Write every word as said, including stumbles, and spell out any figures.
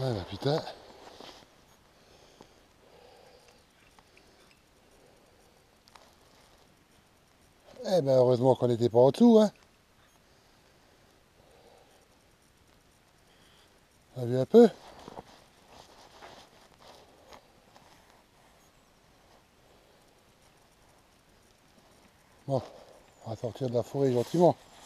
Ah bah putain. Eh ben heureusement qu'on n'était pas en dessous, hein. On a vu un peu. Bon, on va sortir de la forêt gentiment.